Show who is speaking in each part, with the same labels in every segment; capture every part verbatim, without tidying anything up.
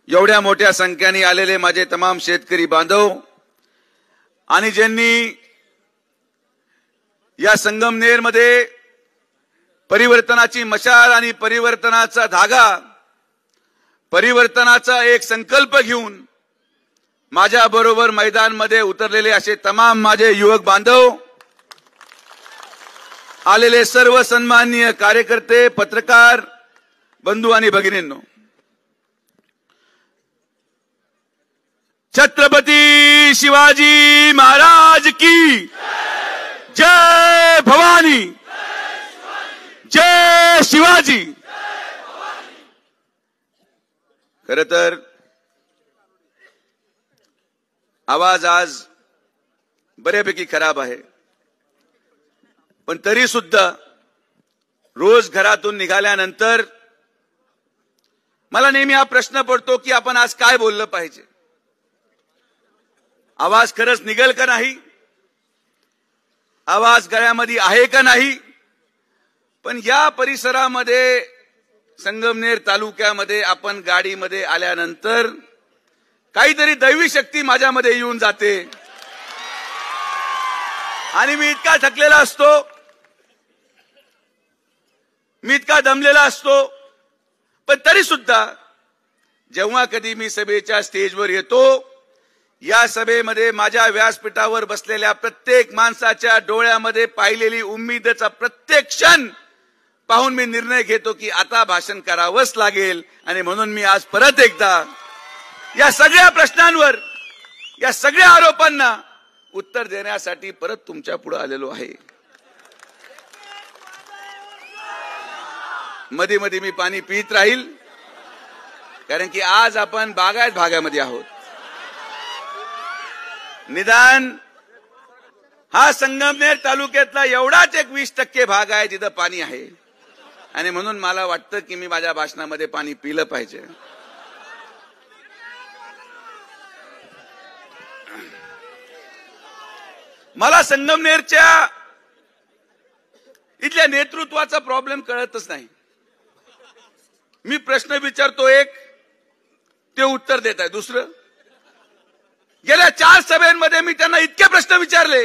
Speaker 1: एवढ्या मोठ्या संख्येने आलेले माझे तमाम शेतकरी बांधव आणि ज्यांनी या संगमनेरमध्ये परिवर्तनाची मशाल आणि परिवर्तनाचा धागा, परिवर्तनाचा एक संकल्प घेऊन माझ्या बरोबर मैदानमध्ये उतरलेले असे तमाम माझे युवक बांधव, आलेले सर्व सन्माननीय कार्यकर्ते, पत्रकार बंधू आणि भगिनींनो, छत्रपती शिवाजी महाराज की जय भवानी, जय शिवाजी। खरं तर आवाज आज बऱ्यापैकी खराब आहे, पण तरी सुद्धा रोज घरातून निघाल्यानंतर मला नेहमी हा प्रश्न पडतो की आपण आज काय बोललं पाहिजे, आवाज खरंच निघेल का नाही, आवाज गळ्यामध्ये आहे का नाही। पण या परिसरामध्ये संगमनेर तालुक्यामध्ये आपण गाडीमध्ये आल्यानंतर काहीतरी दैवी शक्ती माझ्यामध्ये येऊन जाते आणि मी इतका थकलेला असतो, मी इतका दमलेला असतो, पण तरी सुद्धा जेव्हा कधी मी सभेच्या स्टेजवर येतो, या सभेमध्ये माझ्या व्यासपीठावर बसलेल्या प्रत्येक माणसाच्या डोळ्यामध्ये पाहिलेली उम्मीदचा प्रत्येक क्षण पाहून मी निर्णय घेतो की आता भाषण करावंच लागेल। आणि म्हणून मी आज परत एकदा या सगळ्या प्रश्नांवर, या सगळ्या आरोपांना उत्तर देण्यासाठी परत तुमच्या पुढे आलेलो आहे। मध्ये मध्ये मी पाणी पित राहील, कारण की आज आपण बागायत भागामध्ये आहोत। निदान हा संगमनेर तालुक्यातला एवढाच एक वीस टक्के भाग आहे जिथं पाणी आहे, आणि म्हणून मला वाटतं की मी माझ्या भाषणामध्ये पाणी पिलं पाहिजे। मला संगमनेरच्या इथल्या नेतृत्वाचा प्रॉब्लेम कळतच नाही। मी प्रश्न विचारतो एक, ते उत्तर देत आहे दुसरं। गेल्या चार सभेमध्ये मी त्यांना इतके प्रश्न विचारले,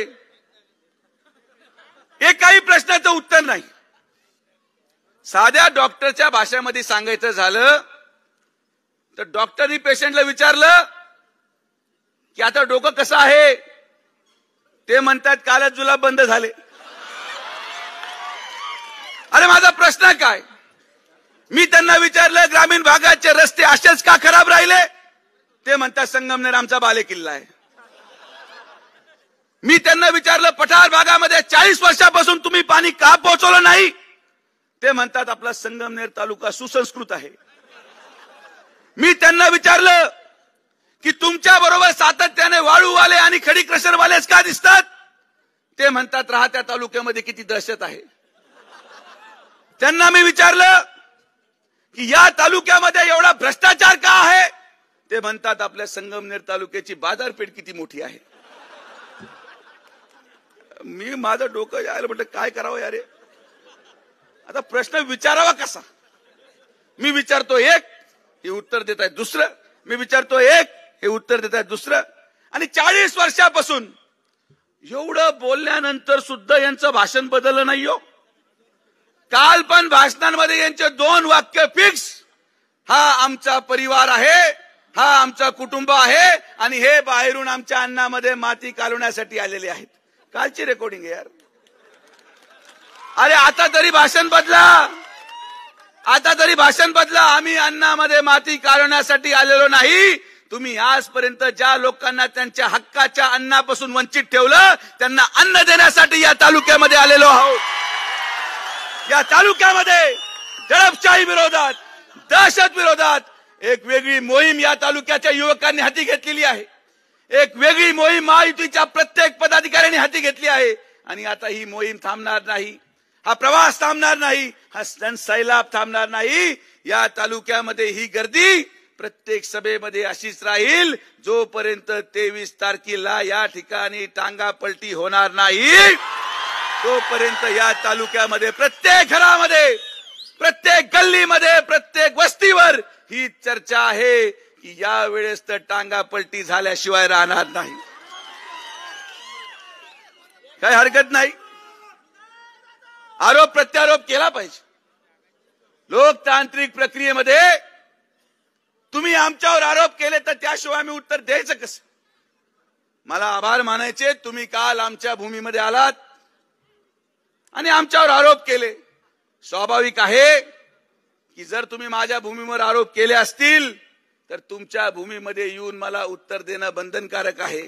Speaker 1: एकाही प्रश्नाचं उत्तर नाही। साध्या डॉक्टरच्या भाषेमध्ये सांगायचं झालं तर डॉक्टरनी पेशंटला विचारलं की आता डोकं कसं आहे, ते म्हणतात कालच जुलाब बंद झाले। अरे माझा प्रश्न काय, मी त्यांना विचारलं ग्रामीण भागाचे रस्ते असेच का खराब राहिले, ते म्हणतात संगमनेर आमचा बालेकिल्ला आहे। मी त्यांना विचारलं पठार भागामध्ये चाळीस वर्षापासून तुम्ही पाणी का पोहोचवलं नाही, ते म्हणतात आपला संगमनेर तालुका सुसंस्कृत आहे। मी त्यांना विचारलं की तुमच्या बरोबर सातत्याने वाळूवाले आणि खडी क्रशरवालेच का दिसतात, ते म्हणतात राहत्या तालुक्यामध्ये किती दहशत आहे। त्यांना मी विचारलं की या तालुक्यामध्ये एवढा भ्रष्टाचार का आहे, ते म्हणतात आपल्या संगमनेर तालुक्याची बाजारपेठ किती मोठी आहे। मी माझं डोकं यायला म्हटलं काय करावं यारे, आता प्रश्न विचारावा कसा। मी विचारतो एक, हे उत्तर देत आहे दुसरं, मी विचारतो एक, हे उत्तर देत आहे दुसरं, आणि चाळीस वर्षापासून एवढं बोलल्यानंतर सुद्धा यांचं भाषण बदललं नाही हो। काल पण भाषणांमध्ये यांचे दोन वाक्य फिक्स, हा आमचा परिवार आहे, हा आमचा कुटुंब आहे, आणि हे बाहेरून आमच्या अन्नामध्ये माती कालवण्यासाठी आलेले आहेत। कालची रेकॉर्डिंग आहे यार। अरे आता तरी भाषण बदला, आता तरी भाषण बदला। आम्ही अन्नामध्ये माती कालवण्यासाठी आलेलो नाही। तुम्ही आजपर्यंत ज्या लोकांना त्यांच्या हक्काच्या अन्नापासून वंचित ठेवलं, त्यांना अन्न देण्यासाठी या तालुक्यामध्ये आलेलो आहोत। या तालुक्यामध्ये दडपशाही विरोधात, दहशत विरोधात एक वेगळी मोहीम या तालुक्याच्या युवकांनी हाती घेतलेली आहे। एक वेगळी मोहीम महायुतीच्या प्रत्येक पदाधिकाऱ्यांनी हाती घेतली आहे, आणि आता ही मोहीम थांबणार नाही, हा प्रवास थांबणार नाही, हा सैलाब थांबणार नाही। या तालुक्यामध्ये ही गर्दी प्रत्येक सभेमध्ये अशीच राहील जोपर्यंत तेवीस तारखेला या ठिकाणी टांगा पलटी होणार नाही, तोपर्यंत या तालुक्यामध्ये प्रत्येक घरामध्ये, प्रत्येक गल्लीमध्ये, प्रत्येक वस्तीवर ही चर्चा आहे की या वेळेस तर टांगा पलटी झाल्याशिवाय राहणार नाही. काही हरकत नाही, आरोप प्रत्यारोप केला पाहिजे. लोकतांत्रिक प्रक्रियेमध्ये तुम्ही आमच्यावर आरोप केले तर त्याशिवाय आम्ही उत्तर द्यायचं कसं? मला आभार मानायचे, तुम्ही काल आमच्या भूमीमध्ये आलात आणि आमच्यावर आरोप केले. स्वाभाविक आहे की जर तुम्ही माझ्या भूमीवर आरोप केले असतील तर तुमच्या भूमीमध्ये येऊन मला उत्तर देणं बंधनकारक आहे.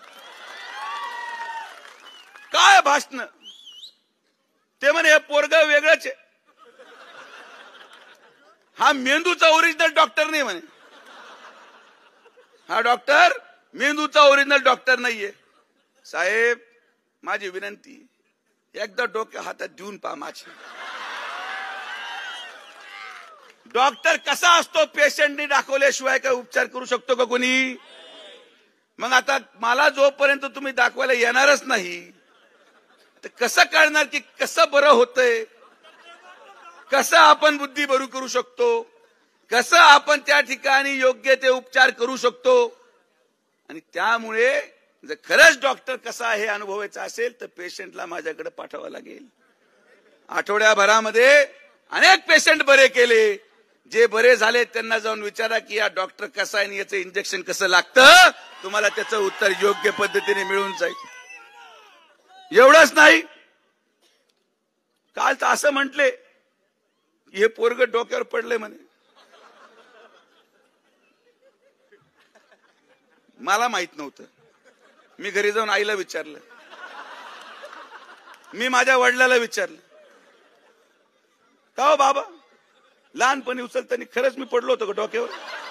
Speaker 1: काय भाषण ते म्हणे हे पोरग वेगळंच आहे, हा मेंदूचा ओरिजिनल डॉक्टर नाही म्हणे, हा डॉक्टर मेंदूचा ओरिजिनल डॉक्टर नाहीये. साहेब माझी विनंती, एकदा डोक्या हातात देऊन पहा माझी. डॉक्टर कसा असतो पेशंटनी दाखवल्याशिवाय काय उपचार करू शकतो का कोणी? मग आता मला जोपर्यंत तुम्ही दाखवायला येणारच नाही तर कसं कळणार की कसं बरं होतंय, कसं आपण बुद्धी बरू करू शकतो, कसं आपण त्या ठिकाणी योग्य ते उपचार करू शकतो. आणि त्यामुळे जर खरंच डॉक्टर कसा हे अनुभवायचा असेल तर पेशंटला माझ्याकडे पाठवावं लागेल. आठवड्याभरामध्ये अनेक पेशंट बरे केले, जे बरे झाले त्यांना जाऊन विचारा की या डॉक्टर कसा आहे आणि याचं इंजेक्शन कसं लागतं, तुम्हाला त्याचं उत्तर योग्य पद्धतीने मिळून जाईल. एवढंच नाही, काल तर असं म्हटले की हे पोरग डोक्यावर पडले म्हणे. मला माहित नव्हतं, मी घरी जाऊन आईला विचारलं, मी माझ्या वडिलाला विचारलं, का हो बाबा लहानपणी उचलताना खरंच मी पडलो होतो का डोक्यावर?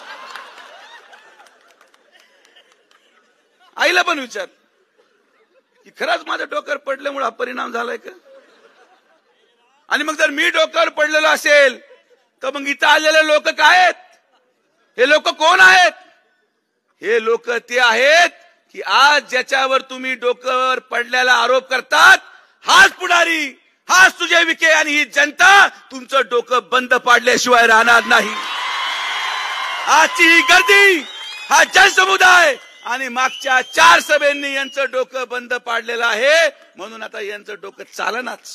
Speaker 1: आईला पण विचारलं की खरंच माझ्या डोक्यावर पडल्यामुळे हा परिणाम झालाय का? आणि मग जर मी डोक्यावर पडलेलो असेल तर मग इथं आलेले लोक काय आहेत? हे लोक कोण आहेत? हे लोक ते आहेत की आज ज्याच्यावर तुम्ही डोक्यावर पडल्याला आरोप करतात, हाच पुढारी, हाच सुजय विखे आणि ही जनता तुमचं डोकं बंद पाडल्याशिवाय राहणार नाही. आजची ही गर्दी, हा जनसमुदाय आणि मागच्या चार सभेंनी यांचं डोकं बंद पाडलेलं आहे. म्हणून आता यांचं डोकं चालनाच,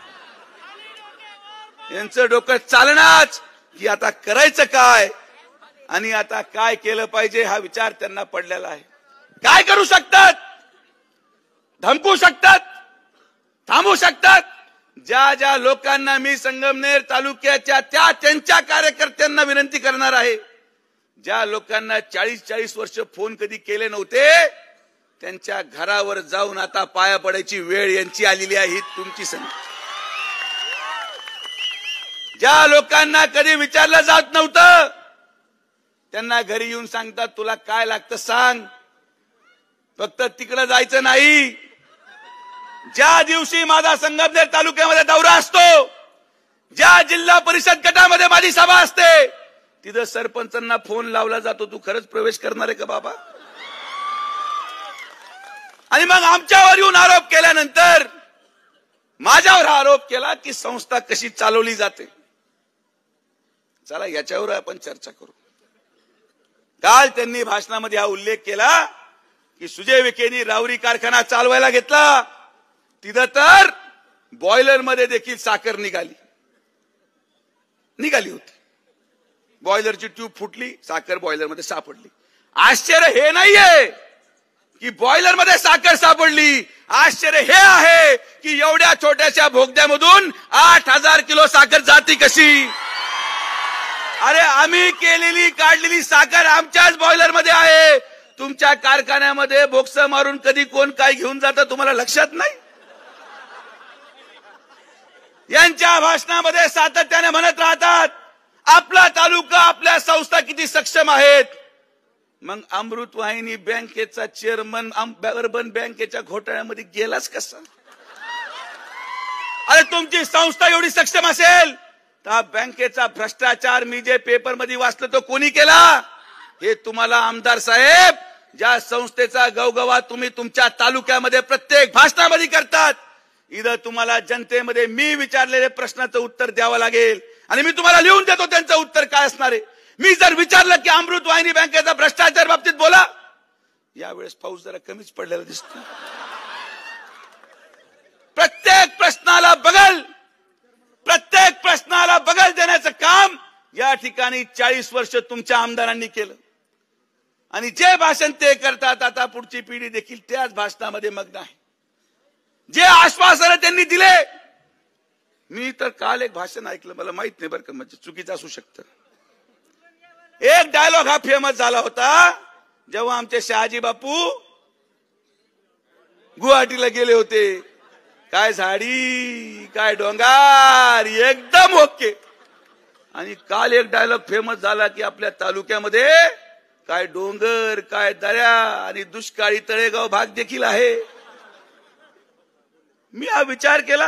Speaker 1: यांचं डोकं चालनाच की आता करायचं काय आणि आता काय केलं पाहिजे हा विचार त्यांना पडलेला आहे. काय करू शकतात? धमकू शकतात, थांबवू शकतात. ज्या ज्या लोकांना मी संगमनेर तालुक्याच्या त्या त्यांच्या कार्यकर्त्यांना विनंती करणार आहे, ज्या लोकांना चाळीस चाळीस वर्ष फोन कधी केले नव्हते त्यांच्या घरावर जाऊन आता पाया पडायची वेळ यांची आलेली आहे. ही तुमची संधी. ज्या लोकांना कधी विचारलं जात नव्हतं त्यांना घरी येऊन सांगतात तुला काय लागतं सांग, फक्त तिकडे जायचं नाही. ज्या दिवशी माझा संगमनेर तालुक्यामध्ये दौरा असतो, ज्या जिल्हा परिषद गटामध्ये माझी सभा असते, तिथं सरपंचांना फोन लावला जातो, तू खरंच प्रवेश करणार आहे का बाबा? आणि मग आमच्यावर येऊन आरोप केल्यानंतर माझ्यावर हा आरोप केला की संस्था कशी चालवली जाते. चला याच्यावर आपण चर्चा करू. काल त्यांनी भाषणामध्ये हा उल्लेख केला की सुजय विखेंनी रावरी कारखाना चालवायला घेतला, तिथं तर बॉयलर मध्ये देखील साखर निघाली निघाली होती. बॉयलरची ट्यूब फुटली, साखर बॉयलर मध्ये सापडली. आश्चर्य हे नाहीये की बॉयलर मध्ये साखर सापडली, आश्चर्य हे आहे की एवढ्या छोट्याशा भोगद्यामधून आठ हजार किलो साखर जाती कशी? अरे आम्ही केलेली काढलेली साखर आमच्याच बॉयलर मध्ये आहे. तुमच्या कारखान्यामध्ये बोक्स मारून कधी कोण काय घेऊन जातं तुम्हाला लक्षात नाही? यांच्या भाषणामध्ये सातत्याने म्हणत राहतात आपला तालुका, आपल्या संस्था किती सक्षम आहेत. मग अमृत वाहिनी बँकेचा चेअरमन अर्बन बँकेच्या घोटाळ्यामध्ये गेलाच कसा? अरे तुमची संस्था एवढी सक्षम असेल तर बँकेचा भ्रष्टाचार मी जे पेपर मध्ये वाचलं तो कोणी केला? हे तुम्हाला आमदार साहेब ज्या संस्थेचा गवगवा तुम्ही तुमच्या तालुक्यामध्ये प्रत्येक भाषणामध्ये करतात, इथं तुम्हाला जनतेमध्ये मी विचारलेल्या प्रश्नाचं उत्तर द्यावं लागेल आणि मी तुम्हाला लिहून देतो त्यांचं उत्तर काय असणार आहे. मी जर विचारलं की अमृत वाहिनी बँकेचा यावेळेस पाऊस जरा कमीच पडलेला दिसतो. प्रत्येक प्रश्नाला बगल प्रत्येक प्रश्नाला बगल देण्याचं काम या ठिकाणी चाळीस वर्ष तुमच्या आमदारांनी केलं. आणि जे भाषण ते करतात आता पुढची पिढी देखील त्याच भाषणामध्ये मग्न आहे. जे आश्वासन त्यांनी दिले, मी तर काल एक भाषण ऐकलं, मला माहित नाही बरं का, म्हणजे चुकीचं असू शकतं. एक डायलॉग हा फेमस झाला होता जेव्हा आमचे शहाजी बापू गुवाहाटीला गेले होते. काय झाडी, काय डोंगर, एकदम ओके. आणि काल एक डायलॉग फेमस झाला की आपल्या तालुक्यामध्ये काय डोंगर, काय दऱ्या आणि दुष्काळी तळेगाव भाग देखील आहे. मी हा विचार केला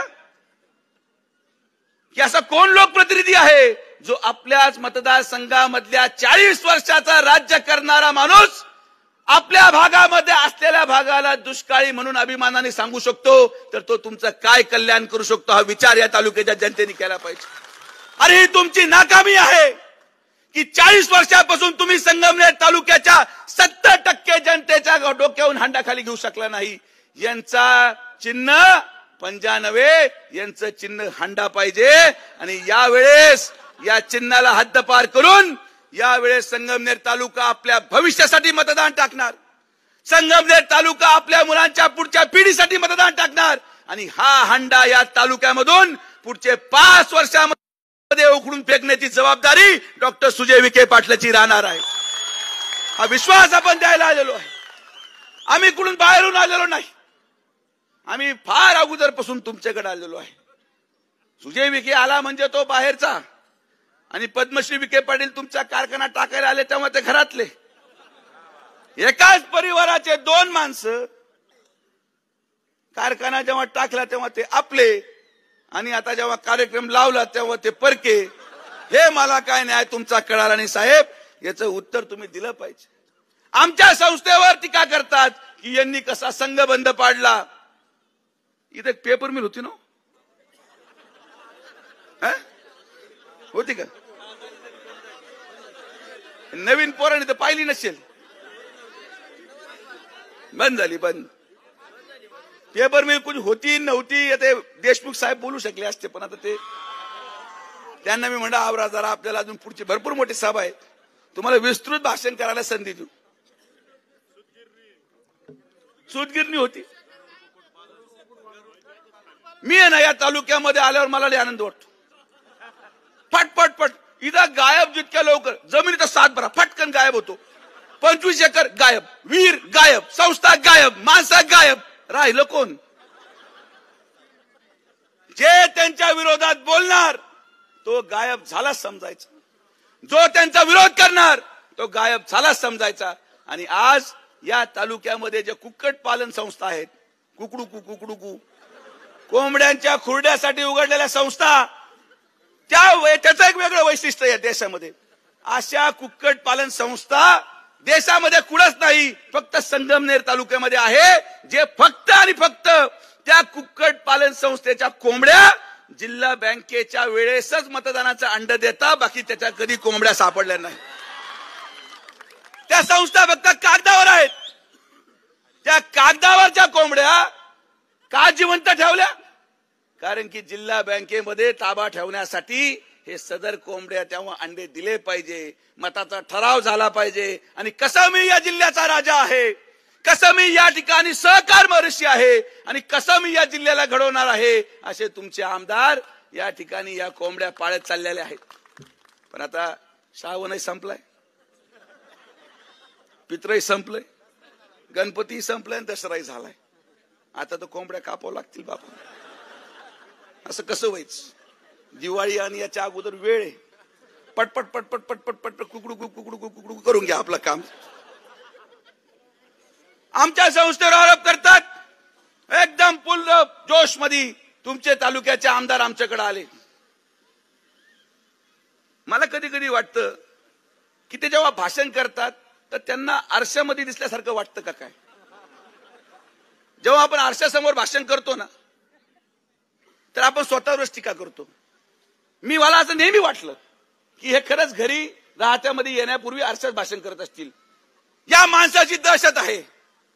Speaker 1: की असा कोण लोकप्रतिनिधी आहे जो आपल्याच मतदारसंघामधल्या चाळीस वर्षाचा राज्य करणारा माणूस आपल्या भागामध्ये असलेल्या भागाला दुष्काळी म्हणून अभिमानाने सांगू शकतो. तर तो तुमचं काय कल्याण करू शकतो हा विचार या तालुक्याच्या जनतेने केला पाहिजे. अरे ही तुमची नाकामी आहे की चाळीस वर्षापासून तुम्ही संगमनेर तालुक्याच्या सत्तर टक्के जनतेच्या डोक्यावरून हांडाखाली घेऊ शकला नाही. यांचा चिन्ह पंजानवे, यांचं चिन्ह हांडा पाहिजे. आणि यावेळेस या चिन्हाला हद्दपार करून यावेळेस संगमनेर तालुका आपल्या भविष्यासाठी मतदान टाकणार. संगमनेर तालुका आपल्या मुलांच्या पुढच्या पिढीसाठी मतदान टाकणार. आणि हा हांडा या तालुक्यामधून पुढचे पाच वर्षामध्ये उखडून फेकण्याची जबाबदारी डॉक्टर सुजय विखे पाटलाची राहणार आहे. हा विश्वास आपण द्यायला आलेलो आहे. आम्ही कुठून बाहेरून आलेलो नाही, आम्ही फार अगोदरपासून तुमच्याकडे आलेलो आहे. सुजय विखे आला म्हणजे तो बाहेरचा, आणि पद्मश्री विखे पाटील तुमचा कारखाना टाकायला आले तेव्हा ते घरातले. एकाच परिवाराचे दोन माणसं कारखाना जेव्हा टाकला तेव्हा ते आपले, आणि आता जेव्हा कार्यक्रम लावला तेव्हा ते परके. हे मला काय न्याय तुमचा कळाला नाही साहेब, याचं उत्तर तुम्ही दिलं पाहिजे. आमच्या संस्थेवर टीका करतात की यांनी कसा संघ बंद पाडला. इथे पेपर मिल होती ना, होती का? नवीन पोरांनी तर पाहिली नसेल, बंद झाली. बंद पेपर मिल कुठे होती नव्हती ते देशमुख साहेब बोलू शकले असते, पण आता ते त्यांना मी म्हणलं आवरा जरा, आपल्याला अजून पुढची भरपूर मोठी सभा आहे, तुम्हाला विस्तृत भाषण करायला संधी देऊ. सूतगिरणी होती. मी आहे ना या तालुक्यामध्ये आल्यावर मला लय आनंद वाटतो. फट फट फट इथं गायब जितक्या लवकर, जमिनीचा सात भरा फटकन गायब होतो. पंचवीस एकर गायब, वीर गायब, संस्था गायब, माणसं गायब. राहिलं कोण? जे त्यांच्या विरोधात बोलणार तो गायब झाला समजायचा, जो त्यांचा विरोध करणार तो गायब झाला समजायचा. आणि आज या तालुक्यामध्ये जे कुक्कुट पालन संस्था आहेत, कुकडुकू कुकडुकू कोंबड्यांच्या खुरड्यासाठी उघडलेल्या संस्था, त्या त्याचं एक वेगळं वैशिष्ट्य आहे देशामध्ये. अशा कुक्कुट पालन संस्था देशामध्ये कुठंच नाही, फक्त संगमनेर तालुक्यामध्ये आहे. जे फक्त आणि फक्त त्या कुक्कुट पालन संस्थेच्या कोंबड्या जिल्हा बँकेच्या वेळेसच मतदानाचं अंड देता, बाकी त्याच्या कधी कोंबड्या सापडल्या नाही. त्या संस्था फक्त कागदावर आहेत. त्या कागदावरच्या कोंबड्या का जिवंत ठेवल्या? कारण की जिल्हा बँकेमध्ये ताबा ठेवण्यासाठी हे सदर कोंबड्या तेव्हा अंडे दिले पाहिजे, मताचा ठराव झाला पाहिजे. आणि कसं मी या जिल्ह्याचा राजा आहे, कसं मी या ठिकाणी सहकार महर्षी आहे, आणि कसं मी या जिल्ह्याला घडवणार आहे, असे तुमचे आमदार या ठिकाणी या कोंबड्या पाळत चाललेले आहेत. पण आता श्रावणही संपलाय, पित्रही संपलंय, गणपती संपलाय, दसराही झालाय. आता तर कोंबड्या कापावं लागतील बापा. असं कसं व्हायचं? दिवाळी आणि याच्या अगोदर वेळ आहे. पटपट पटपट पटपट पटपट कुकडू कुकडू कुकडू करून घ्या आपलं काम. आमच्या संस्थेवर आरोप करतात. एकदम पूर्ण जोश मध्ये तुमचे तालुक्याचे आमदार आमच्याकडे आले. मला कधी कधी वाटतं की ते जेव्हा भाषण करतात तर त्यांना आरशामध्ये दिसल्यासारखं वाटतं का काय? जेव्हा आपण आरशासमोर भाषण करतो ना तर आपण स्वतःवरच टीका करतो. मी मला असं नेहमी वाटलं की हे खरंच घरी राहत्यामध्ये येण्यापूर्वी आरशात भाषण करत असतील. या माणसाची दहशत आहे,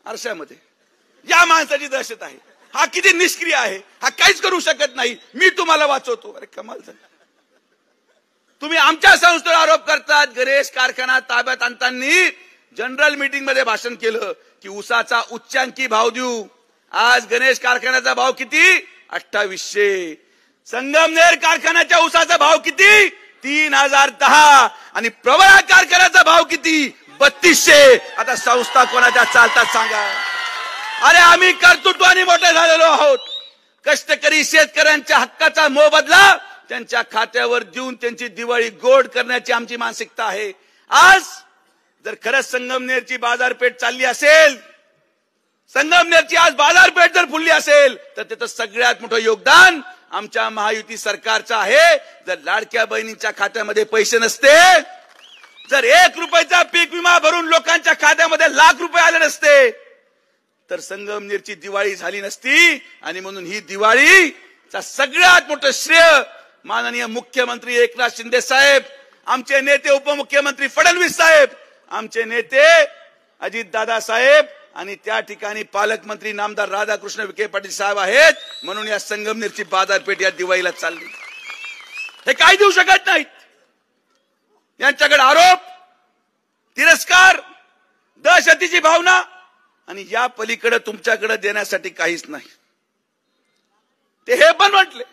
Speaker 1: आरशामध्ये. या माणसाची दहशत आहे. हा किती निष्क्रिय आहे, हा काहीच करू शकत नाही, मी तुम्हाला वाचवतो. अरे कमाल झाली. तुम्ही आमच्या संस्थेवर आरोप करतात. गणेश कारखाना ताब्यात आणताना जनरल मीटिंग मध्ये भाषण केलं की उसाचा उच्चांकी भाव देऊ. आज गणेश कारखान्याचा भाव किती? अठ्ठावीसशे. संगमनेर कारखान्याच्या उसाचा भाव किती? तीन हजार दहा. आणि प्रवरा कारखान्याचा भाव किती? बत्तीसशे. आता संस्था कोणाच्या चालतात सांगा. अरे आम्ही कर्तृत्वाने मोठे झालेलो आहोत. कष्टकरी शेतकऱ्यांच्या हक्काचा मोबदला त्यांच्या खात्यावर देऊन त्यांची दिवाळी गोड करण्याची आमची मानसिकता आहे. आज जर खरंच संगमनेरची बाजारपेठ चालली असेल, संगमनेरची आज बाजारपेठ जर फुलली असेल, तर त्याचं सगळ्यात मोठं योगदान आमच्या महायुती सरकारचं आहे. जर लाडक्या बहिणींच्या खात्यामध्ये पैसे नसते, जर एक रुपयाचा पीक विमा भरून लोकांच्या खात्यामध्ये लाख रुपये आले नसते, तर संगमनेरची दिवाळी झाली नसती. आणि म्हणून ही दिवाळीचा सगळ्यात मोठं श्रेय माननीय मुख्यमंत्री एकनाथ शिंदे साहेब, आमचे नेते उपमुख्यमंत्री फडणवीस साहेब, आमचे नेते अजितदादा साहेब आणि त्या ठिकाणी पालकमंत्री नामदार राधाकृष्ण विखे पाटील साहेब आहेत. म्हणून या संगमनेरची बाजारपेठ या दिवाळीला चालली. हे काय देऊ शकत नाहीत. यांच्याकडे आरोप, तिरस्कार, दहशतीची भावना आणि या पलीकडे तुमच्याकडे देण्यासाठी काहीच नाही. ते हे पण म्हटले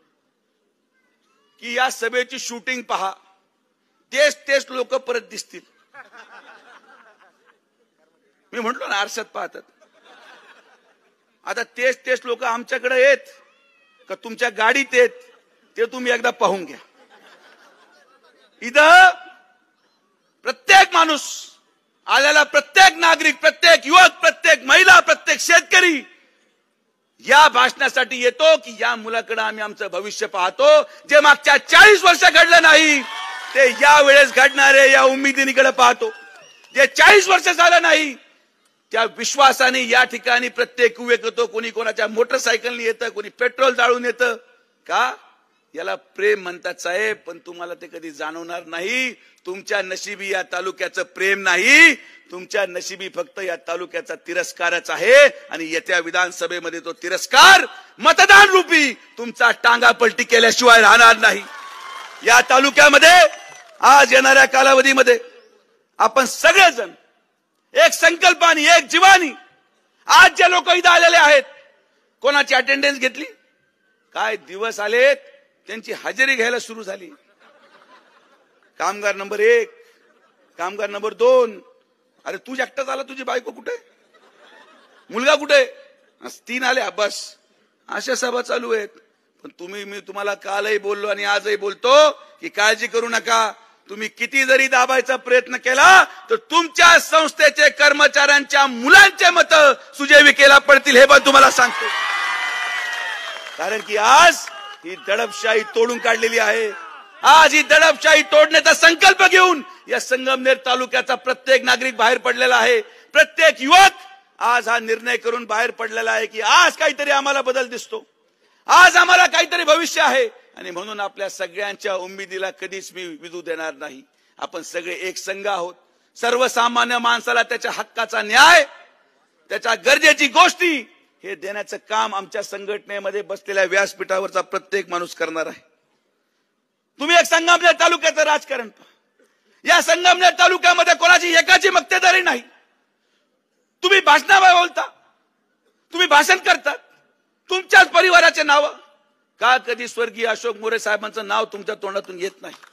Speaker 1: की या सभेची शूटिंग पहा, तेच तेच लोक परत दिसतील. मी म्हटलो ना आरशात पाहतात. आता तेच तेच लोक आमच्याकडे येत का तुमच्या गाडीत येत ते तुम्ही एकदा पाहून घ्या. इथं प्रत्येक माणूस आलेला, प्रत्येक नागरिक, प्रत्येक युवक, प्रत्येक महिला, प्रत्येक शेतकरी या भाषणासाठी येतो की या मुलाकडे आम्ही आमचं भविष्य पाहतो. जे मागच्या चाळीस वर्ष घडलं नाही ते या वेळेस घडणारे या उमेदीकडे पाहतो. जे चाळीस वर्ष झालं नाही त्या विश्वासाने या ठिकाणी प्रत्येक युवक येतो. कोणी कोणाच्या मोटरसायकलने येतं, कोणी पेट्रोल जाळून येतं. का? याला प्रेम म्हणतात साहेब, पण तुम्हाला ते कधी जाणवणार नाही. तुमच्या नशिबी या तालुक्याचं प्रेम नाही, तुमच्या नशिबी फक्त या तालुक्याचा तिरस्कारच आहे. आणि येत्या विधानसभेमध्ये तो तिरस्कार मतदान रूपी तुमचा टांगा पलटी केल्याशिवाय राहणार नाही. या तालुक्यामध्ये आज येणाऱ्या कालावधीमध्ये आपण सगळेजण एक संकल्पाने, एक जीवानी, आज जे लोक इथं आलेले आहेत, कोणाची अटेंडन्स घेतली, काय दिवस आलेत, त्यांची हजेरी घ्यायला सुरू झाली. कामगार नंबर एक, कामगार नंबर दोन. अरे तू एकटाच आला, तुझी बायको कुठे, मुलगा कुठे, तीन आले बस. अशा सभा चालू आहेत. पण तुम्ही, मी तुम्हाला कालही बोललो आणि आजही बोलतो की काळजी करू नका. तुम्ही किती जरी दाबायचा प्रयत्न केला तर तुमच्या संस्थेचे कर्मचाऱ्यांच्या मुलांचे मत सुजय विखेला पडतील, हे पण तुम्हाला सांगतो. कारण की आज ही दडपशाही तोडून काढलेली आहे. आज ही दडपशाही तोडण्याचा संकल्प घेऊन या संगमनेर तालुक्याचा प्रत्येक नागरिक बाहेर पडलेला आहे. प्रत्येक युवक आज हा निर्णय करून बाहेर पडलेला आहे की आज काहीतरी आम्हाला बदल दिसतो, आज आम्हाला काहीतरी भविष्य आहे. आणि म्हणून आपल्या सगळ्यांच्या उमेदीला कधीच मी विधू देणार नाही. आपण सगळे एक संघ आहोत. सर्वसामान्य माणसाला त्याच्या हक्काचा न्याय, त्याच्या गरजेची गोष्टी हे देण्याचं काम आमच्या संघटनेमध्ये बसलेल्या व्यासपीठावरचा प्रत्येक माणूस करणार आहे. तुम्ही एक संगमनेर तालुक्याचं राजकारण पहा. या संगमनेर तालुक्यामध्ये कोणाची एकाची मक्तेदारी नाही. तुम्ही भाषणावर बोलता, तुम्ही भाषण करतात, तुमच्याच परिवाराचे नाव. का कधी स्वर्गीय अशोक मोरे साहेबांचं नाव तुमच्या तोंडातून येत नाही?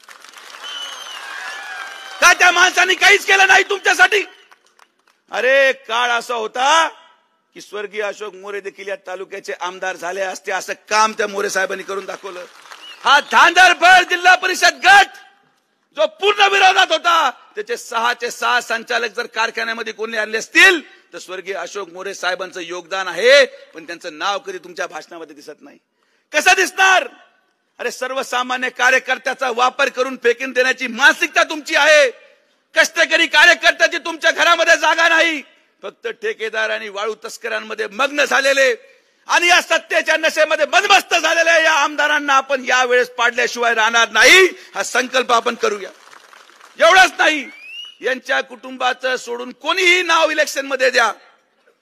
Speaker 1: का त्या माणसांनी काहीच केलं नाही तुमच्यासाठी? अरे काळ असा होता की स्वर्गीय अशोक मोरे देखील या तालुक्याचे आमदार झाले असते. असं काम त्या मोरे साहेबांनी करून दाखवलं. हा धांदरभर जिल्हा परिषद गट जो पूर्ण विरोधात होता, त्याचे सहाचे सहा संचालक जर कारखान्यामध्ये कोणी आणले असतील तर स्वर्गीय अशोक मोरे साहेबांचं योगदान आहे. पण त्यांचं नाव कधी तुमच्या भाषणामध्ये दिसत नाही. कसं दिसणार? अरे सर्वसामान्य कार्यकर्त्याचा वापर करून फेकून देण्याची मानसिकता तुमची आहे. कष्टकरी कार्यकर्त्याची तुमच्या घरामध्ये जागा नाही. फक्त ठेकेदार आणि वाळू तस्करांमध्ये मग्न झालेले आणि या सत्तेच्या नशेमध्ये मदमस्त झालेल्या या आमदारांना आपण यावेळेस पाडल्याशिवाय राहणार नाही. हा संकल्प आपण करूया. एवढंच नाही, यांच्या कुटुंबाचं सोडून कोणीही नाव इलेक्शन मध्ये द्या,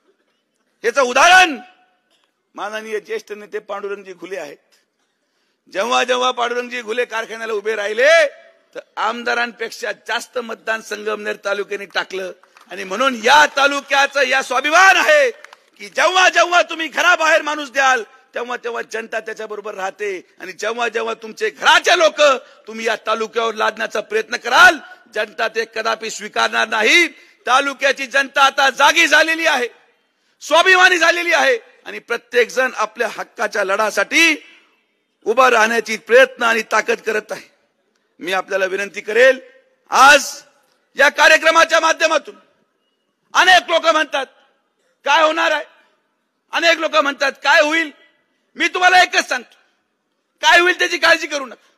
Speaker 1: याचं उदाहरण माननीय ज्येष्ठ नेते पांडुरंगजी घुले आहेत. जेव्हा जेव्हा पांडुरंगजी घुले कारखान्याला उभे राहिले तर आमदारांपेक्षा जास्त मतदान संगमनेर तालुक्याने टाकलं. आणि म्हणून या तालुक्याचं या स्वाभिमान आहे की जेव्हा जेव्हा तुम्ही घराबाहेर माणूस द्याल तेव्हा तेव्हा जनता त्याच्याबरोबर राहते. आणि जेव्हा जेव्हा तुमचे घराचे लोक तुम्ही या तालुक्यावर लादण्याचा प्रयत्न कराल जनता ते कदापि स्वीकारणार नाही. तालुक्याची जनता आता जागी झालेली आहे, स्वाभिमानी झालेली आहे आणि प्रत्येक जण आपल्या हक्काच्या लढ्यासाठी उभा राहण्याची प्रयत्न आणि ताकद करत आहे. मी आपल्याला विनंती करेल, आज या कार्यक्रमाच्या माध्यमातून अनेक लोक म्हणतात काय होणार आहे, अनेक लोक म्हणतात काय होईल. मी तुम्हाला एकच सांगतो, काय होईल त्याची काळजी करू नका.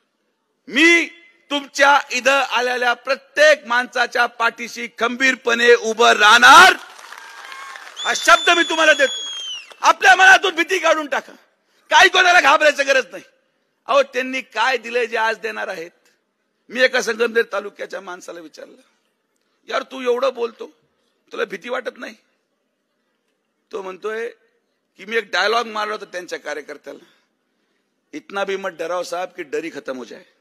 Speaker 1: मी तुमच्या इथं आलेल्या प्रत्येक माणसाच्या पाठीशी खंबीरपणे उभं राहणार हा शब्द मी तुम्हाला देतो. आपल्या मनातून भीती काढून टाका, काही कोणाला घाबरायचं गरज नाही. अहो त्यांनी काय दिले जे आज देणार आहेत. मी एका संगमनेर तालुक्याच्या माणसाला विचारलं, यार तू एवढं बोलतो तुला भीती वाटत नाही. तो म्हणतोय कि मी एक डायलॉग मारला होता त्यांच्या कार्यकर्त्याला, इतना भी मत डराओ साहब की डरी खत्म हो जाए.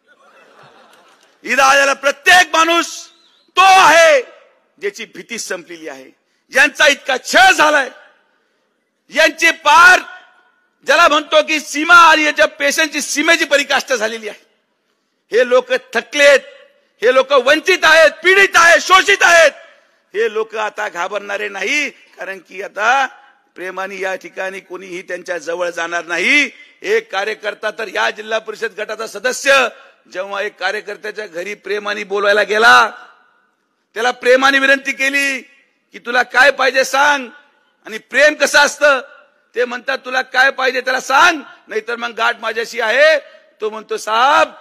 Speaker 1: इथं आलेला प्रत्येक माणूस तो आहे ज्याची भीती संपलेली आहे, यांचा इतका छळ झालाय, यांची पार ज्याला म्हणतो की सीमा आणि याच्या पेशंटची सीमेची परिकाष्ठा झालेली आहे. हे लोक थकलेत, हे लोक वंचित आहेत, पीडित आहेत, शोषित आहेत. हे लोक आता घाबरणारे नाही, कारण की आता प्रेमाने या ठिकाणी कोणीही त्यांच्या जवळ जाणार नाही. एक कार्यकर्ता तर या जिल्हा परिषद गटाचा सदस्य जेव्हा एक कार्यकर्त्याच्या घरी प्रेमाने बोलवायला गेला, त्याला प्रेमाने विनंती केली की तुला काय पाहिजे सांग. आणि प्रेम कसं असतं ते म्हणतात, तुला काय पाहिजे त्याला सांग, नाहीतर मग गाठ माझ्याशी आहे. तो म्हणतो साहब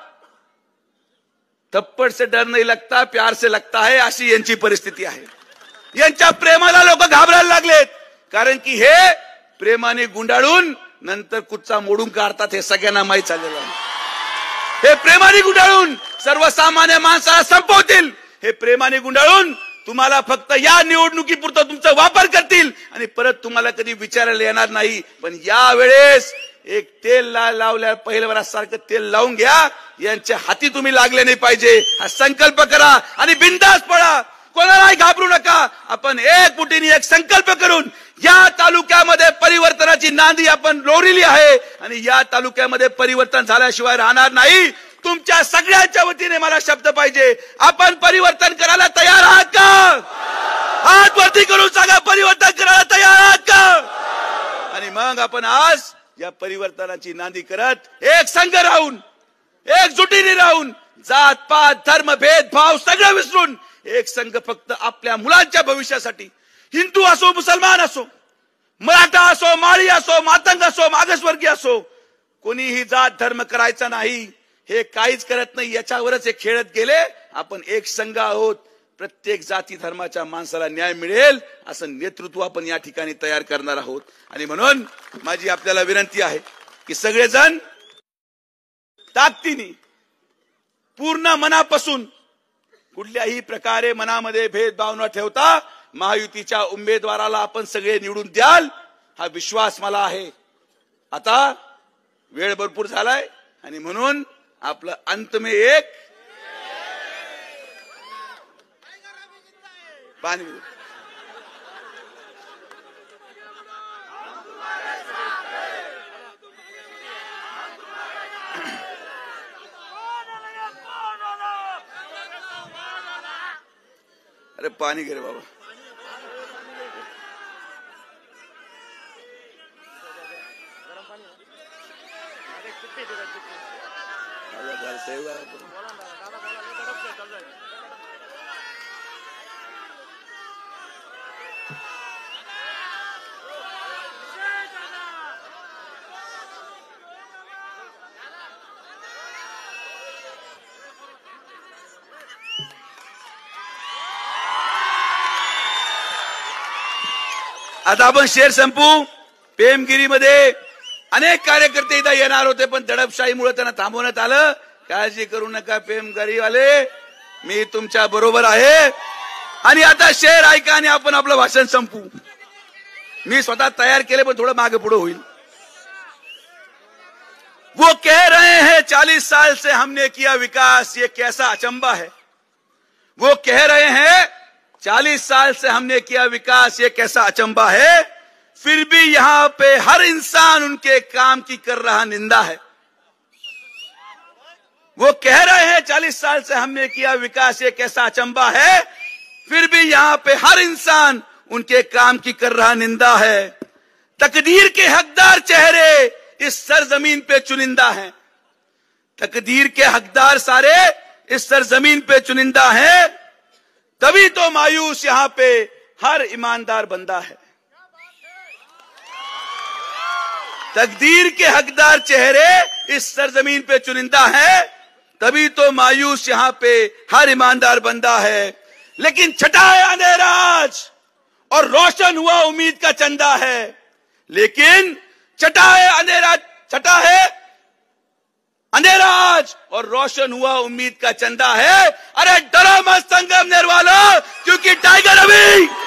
Speaker 1: थप्पड से डर नहीं लगता प्यार से लगता है. अशी यांची परिस्थिती आहे. यांच्या प्रेमाला लोक घाबरायला लागलेत, कारण की हे प्रेमाने गुंडाळून नंतर कुच्चा मोडून काढतात, हे सगळ्यांना माहीत झालेलं आहे. हे प्रेमाने गुंडाळून सर्वसामान्य माणसाला संपवतील. हे प्रेमाने गुंडाळून तुम्हाला फक्त या निवडणुकीपुरता तुमचा वापर करतील आणि परत तुम्हाला कधी विचारायला येणार नाही. पण यावेळेस एक तेल लावल्या पहिल्या सारखं तेल लावून घ्या, यांच्या हाती तुम्ही लागले नाही पाहिजे हा संकल्प करा आणि बिनधास्त पळा. कोणालाही घाबरू नका. आपण एक मुठीने एक संकल्प करून या तालुक्यामध्ये परिवर्तनाची नांदी आपण लोरिली आहे आणि या तालुक्यामध्ये परिवर्तन झाल्याशिवाय राहणार नाही. तुमच्या सगळ्यांच्या वतीने मला शब्द पाहिजे, आपण परिवर्तन करायला तयार आहात का? हात वरती करून सांगा, परिवर्तन करायला तयार आहात का? आणि मग आपण आज या परिवर्तनाची नांदी करत एक संघ राहून, एकजुटीने राहून, जात पात धर्म भेदभाव सगळं विसरून एक संघ फक्त आपल्या मुलांच्या भविष्यासाठी, हिंदू असो मुसलमान असो, मराठा असो, माळी असो, मातंग असो, मागासवर्गीय असो, कोणीही जात धर्म करायचा नाही, हे काहीच करत नाही, याच्यावरच हे खेळत गेले. आपण एक संघ आहोत, प्रत्येक जाती धर्माच्या माणसाला न्याय मिळेल असं नेतृत्व आपण या ठिकाणी तयार करणार आहोत. आणि म्हणून माझी आपल्याला विनंती आहे की सगळेजण ताकदीने पूर्ण मनापासून कुठल्याही प्रकारे मनामध्ये भेदभाव न ठेवता महायुतीच्या उमेदवाराला आपण सगळे निवडून द्याल हा विश्वास मला आहे. आता वेळ भरपूर झालाय आणि म्हणून आपलं अंत में एक पाणी अरे पाणी घे रे बाबा. आता आपण शेर संपू. पेमगिरीमध्ये अनेक कार्यकर्ते इथं येणार होते, पण दडपशाहीमुळे त्यांना थांबवण्यात आलं. काळजी करू नका पेमगिरीवाले, मी तुमच्या बरोबर आहे. आणि आता शेर ऐका आणि आपण आपलं भाषण संपू. मी स्वतः तयार केले पण थोडं मागे पुढे होईल. वो कह रहे हैं चालीस साल से हमने किया विकास, ये कैसा अचंबा है. वो कह रहे हैं चालीस साल से हमने किया विकास, ये कैसा अचंबा है. फिर भी यहां पे हर इंसान उनके काम की कर रहा निंदा है. वो कह रहे हैं चालीस साल से हमने किया विकास, ये कैसा अचंबा है. फिर भी यहां पे हर इंसान उनके काम की कर रहा निंदा है. तकदीर के हकदार चेहरे इस सरजमीन पे चुनिंदा हैं. तकदीर के हकदार सारे इस सरजमीन पे चुनिंदा हैं. तभी तो मायूस यहां पे हर ईमानदार बंदा है. तकदीर के हकदार चेहरे इस सरजमीन पे चुनिंदा हैं. तभी तो मायूस यहां पे हर ईमानदार बंदा है. लेकिन छटा है अंधेरा आज और रोशन हुआ उम्मीद का चंदा है. लेकिन छटा है अंधेरा, छटा है अंधेरा आज और रोशन हुआ उम्मीद का चंदा है. अरे डरो मत संगमनेर वालों, क्योंकि टाइगर अभी